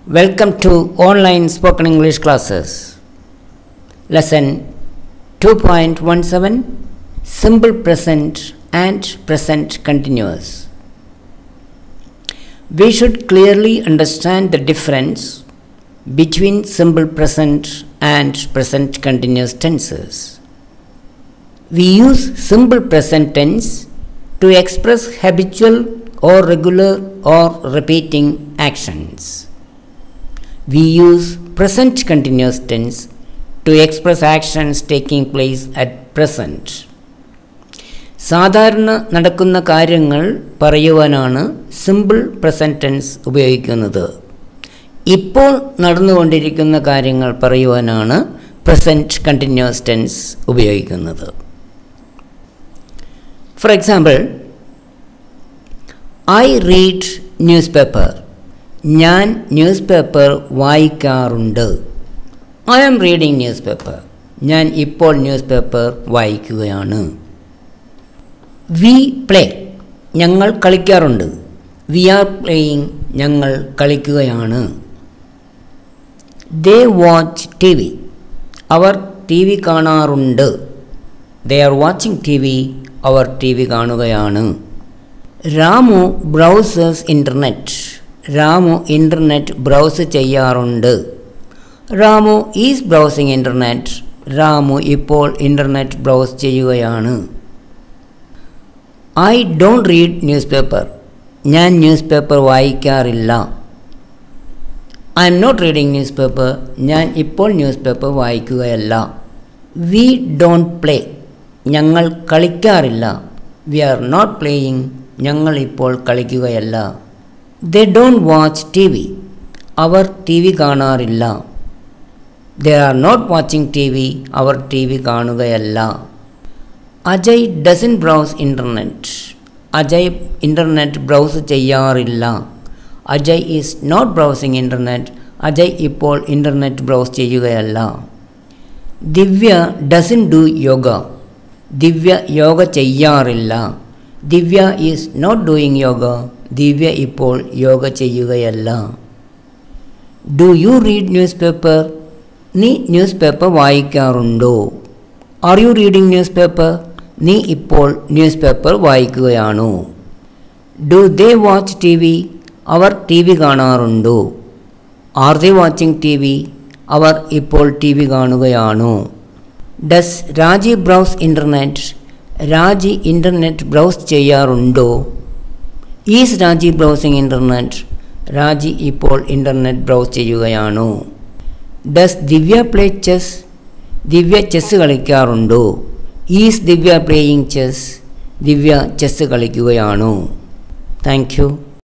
Welcome to online spoken English classes. Lesson 2.17 Simple Present and Present Continuous. We should clearly understand the difference between simple present and present continuous tenses. We use simple present tense to express habitual or regular or repeating actions. We use present continuous tense to express actions taking place at present. സാധാരണ നടക്കുന്ന കാര്യങ്ങൾ പറയുവാനാണ് simple present tense ഉപയോഗിക്കുന്നത്. ഇപ്പോൾ നടന്നുകൊണ്ടിരിക്കുന്ന കാര്യങ്ങൾ പറയുവാനാണ് present continuous tense ഉപയോഗിക്കുന്നത്. For example, I read newspaper. ഞാൻ ന്യൂസ് പേപ്പർ വായിക്കാറുണ്ട്. I am reading newspaper. ഞാൻ ഇപ്പോൾ ന്യൂസ് പേപ്പർ വായിക്കുകയാണ്. We play. ഞങ്ങൾ കളിക്കാറുണ്ട്. We are playing. ഞങ്ങൾ കളിക്കുകയാണ്. They watch T V. അവർ ടി വി കാണാറുണ്ട്. They are watching T V. അവർ ടി വി കാണുകയാണ്. Ramu browses internet. Ramu internet browse ചെയ്യാറുണ്ട്. Ramu is browsing internet. Ramu ഇപ്പോൾ ഇൻ്റർനെറ്റ് ബ്രൗസ് ചെയ്യുകയാണ്. I don't read newspaper. ഞാൻ ന്യൂസ് പേപ്പർ വായിക്കാറില്ല. I am not reading newspaper. ഞാൻ ഇപ്പോൾ ന്യൂസ് പേപ്പർ വായിക്കുകയല്ല. We don't play. ഞങ്ങൾ കളിക്കാറില്ല. We are not playing. ഞങ്ങൾ ഇപ്പോൾ കളിക്കുകയല്ല. They don't watch T V. അവർ ടി വി കാണാറില്ല. They are not watching T V. അവർ ടി വി കാണുകയല്ല. Ajay doesn't browse internet. Ajay internet browse ചെയ്യാറില്ല. Ajay is not browsing internet. Ajay ഇപ്പോൾ internet browse ചെയ്യുകയല്ല. Divya doesn't do yoga. Divya yoga ചെയ്യാറില്ല. Divya is not doing yoga. Divya ഇപ്പോൾ യോഗ ചെയ്യുകയല്ല. Do you read newspaper. നീ newspaper വായിക്കാറുണ്ടോ? Are you reading newspaper. നീ ഇപ്പോൾ ന്യൂസ് പേപ്പർ വായിക്കുകയാണോ? Do they watch T V. അവർ ടി വി കാണാറുണ്ടോ? Are they watching T V. അവർ ഇപ്പോൾ ടി വി കാണുകയാണോ? Does Raji browse internet. Raji internet browse ചെയ്യാറുണ്ടോ? Is Raji browsing internet. Raji ഇപ്പോൾ ഇൻ്റർനെറ്റ് ബ്രൗസ് ചെയ്യുകയാണോ? Does Divya play chess. Divya chess കളിക്കാറുണ്ടോ? Is Divya playing chess. Divya chess കളിക്കുകയാണോ? Thank U.